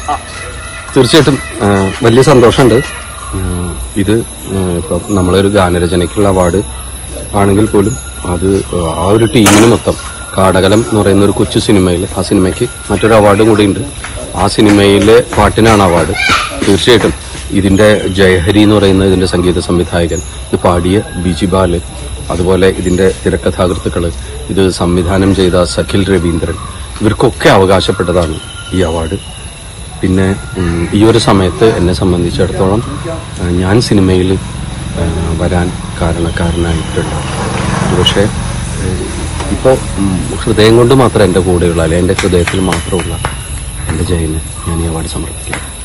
തീർച്ചയായിട്ടും വലിയ സന്തോഷമുണ്ട്. ഇത് ഇപ്പം നമ്മളൊരു ഗാനരചനയ്ക്കുള്ള അവാർഡ് ആണെങ്കിൽ പോലും അത് ആ ഒരു ടീമിന് മൊത്തം കാടകലം എന്ന് പറയുന്ന ഒരു കൊച്ചു സിനിമയിൽ, ആ സിനിമയ്ക്ക് മറ്റൊരു അവാർഡും കൂടി ഉണ്ട്. ആ സിനിമയിലെ പാട്ടിനാണ് അവാർഡ്. തീർച്ചയായിട്ടും ഇതിന്റെ ജയഹരി എന്ന് പറയുന്ന ഇതിന്റെ സംഗീത സംവിധായകൻ, ഇത് പാടിയ ബിജു, അതുപോലെ ഇതിന്റെ തിരക്കഥാകൃത്തുക്കള്, ഇത് സംവിധാനം ചെയ്ത സഖിൽ രവീന്ദ്രൻ, ഇവർക്കൊക്കെ അവകാശപ്പെട്ടതാണ് ഈ അവാർഡ്. പിന്നെ ഈ ഒരു സമയത്ത് എന്നെ സംബന്ധിച്ചിടത്തോളം ഞാൻ സിനിമയിൽ വരാൻ കാരണക്കാരനായിട്ടുണ്ട്. പക്ഷേ ഇപ്പോൾ ഹൃദയം കൊണ്ട് മാത്രം എൻ്റെ കൂടെയുള്ള, അല്ലെങ്കിൽ എൻ്റെ ഹൃദയത്തിൽ മാത്രമുള്ള എൻ്റെ ജയന് ഞാൻ ഈ അവാർഡ് സമർപ്പിക്കാം.